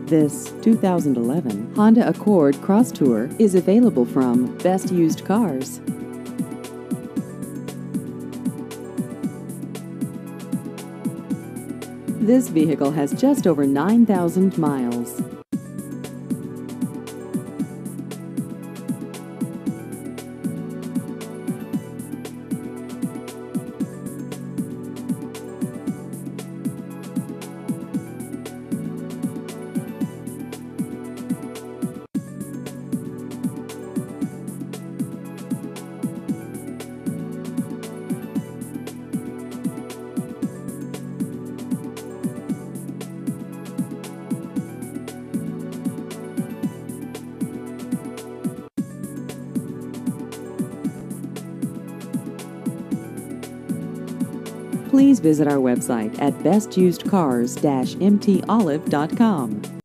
This 2011 Honda Accord Crosstour is available from Best Used Cars. This vehicle has just over 9,000 miles. Please visit our website at bestusedcars-mtolive.com.